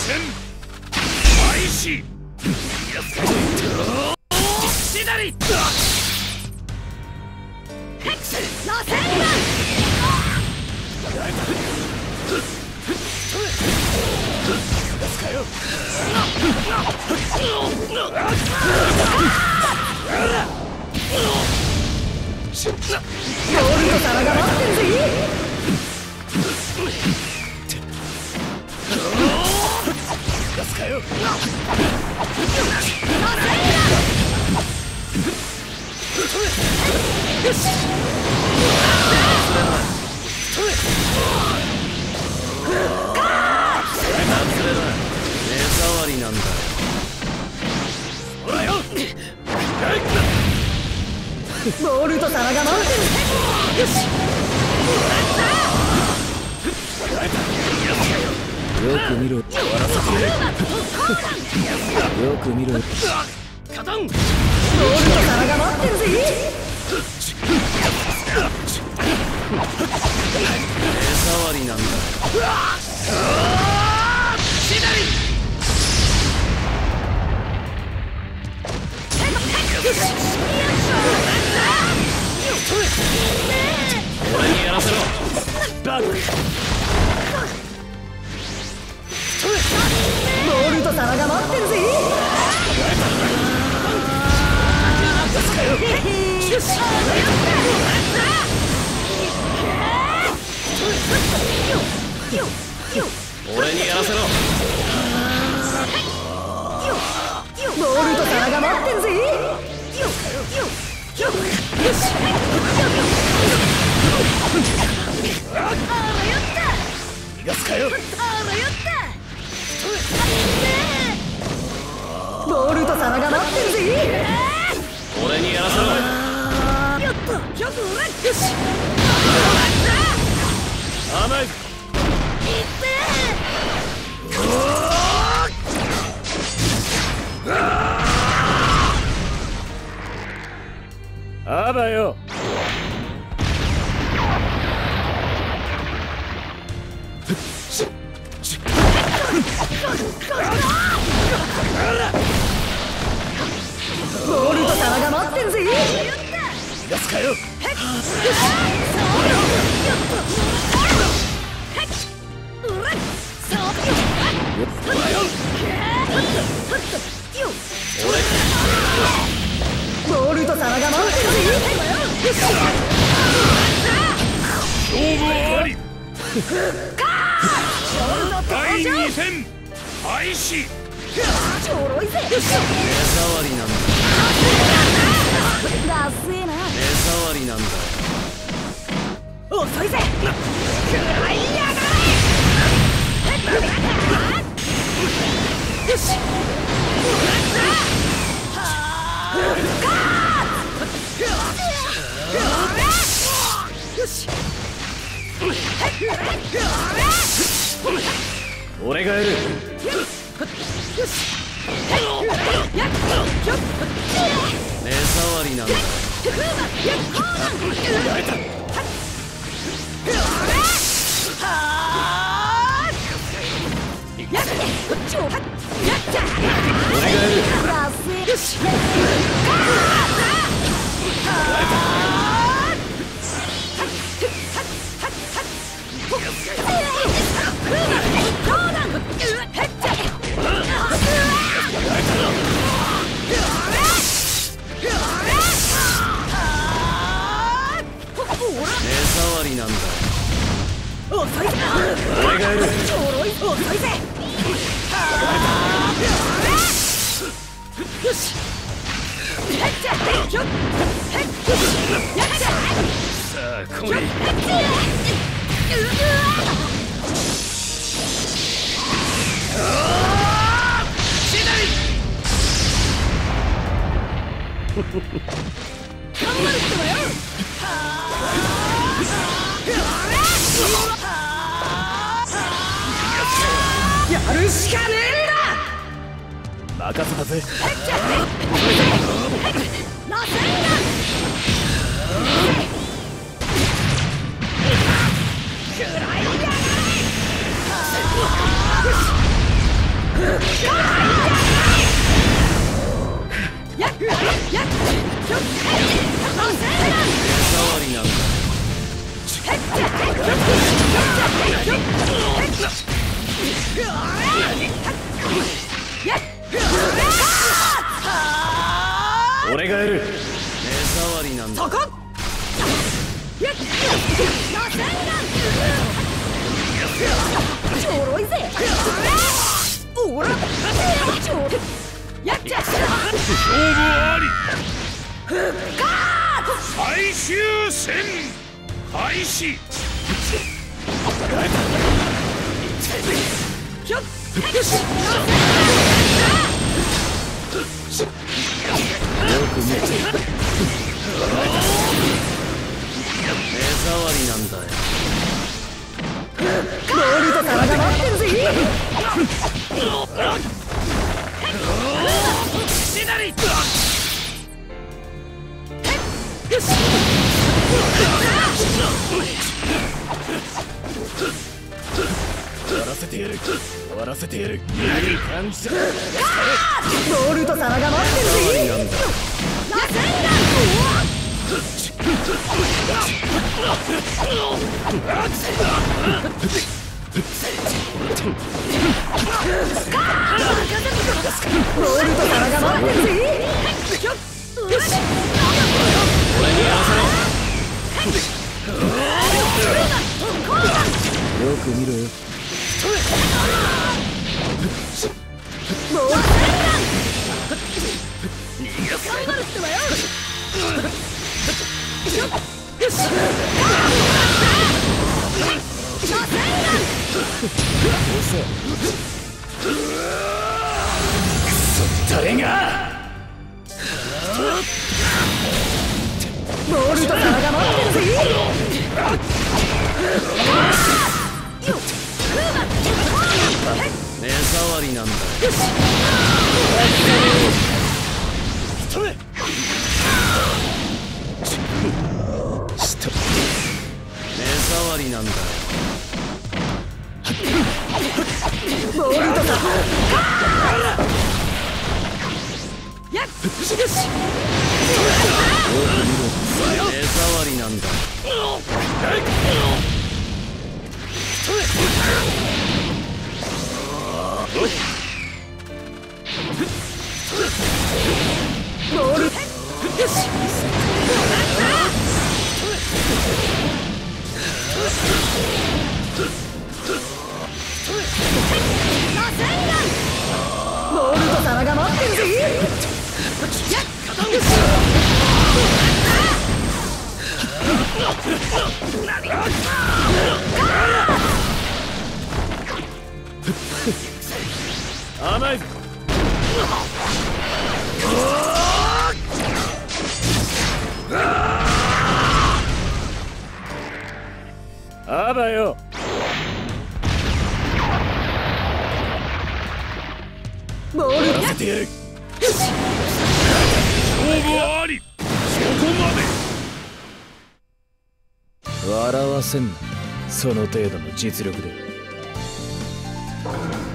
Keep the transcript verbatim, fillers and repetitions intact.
戦開始。左ヘクス螺旋だ。ゴールド皿が待ってるぜ。出すかよ。よし。目障りなんだよ。ほらよ。ボールと皿が回ってる。よし。よく見ろ。終わらせて。よく見ろ。カタン。ボールと皿が待ってるぜ。目障りなんだよ。左。俺にやらせろ。バック。ボールと皿が待ってるぜ。よし。俺にやらせろ。ボールと皿が待ってるぜ。よし。逃がすかよ。ボールと皿が待ってるぜ。俺にやらせろ。よっと。よし。甘い。あばよ。ボールと皿が待ってるぜ。逃がすかよ。ボールと皿が待ってるぜ。勝負あり。だいに戦開始。ちょろいぜ。目障りなんだ。ダッセーな。目障りなんだ。遅いぜ。食らいやがれ。よし。よし。俺がやる。よし。目障りなんだ。俺がやる。よし。目障りなんだ。遅いぜ。俺がやる。ちょろい。遅いぜ。よし。さあ来い。頑張るってばよ。やるしかねえんだ。任せたぜ。 やっやっ触りなんだ。俺がやる。目障りなんだ。そこ。ちょろいぜ。おら。やっちゃ。勝負あり。復活。最終戦開始。よく見て。目障りなんだよ。ゴールド様が待ってるぜ。左。よし。終わらせてやる。終わらせてやる。いい感じだ。ゴールド様が待ってるぜ。なんだ。ゴールド様が待ってるぜ。俺にやらせろ。よく見ろよ。もう逃がす頑張るってばよ。よし。誰がゴールド様が待ってるぜ。目障りなんだ。よし。目障りなんだ。ゴールド様。やっ。よし。目障りなんだ。ボール。よし。ゴールド様が待ってるぜ。甘い。あばよ。ボールやらせてやる。勝負あり。そこまで。笑わせんな。その程度の実力で。